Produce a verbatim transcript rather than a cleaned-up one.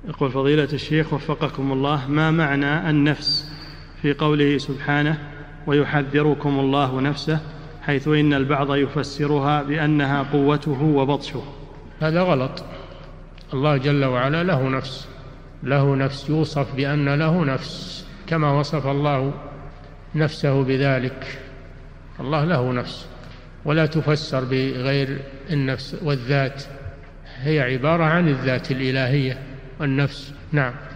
يقول فضيلة الشيخ وفقكم الله، ما معنى النفس في قوله سبحانه ويحذركم الله نفسه، حيث إن البعض يفسرها بأنها قوته وبطشه؟ هذا غلط. الله جل وعلا له نفس، له نفس، يوصف بأن له نفس كما وصف الله نفسه بذلك. الله له نفس، ولا تفسر بغير النفس والذات، هي عبارة عن الذات الإلهية والنفس. نعم.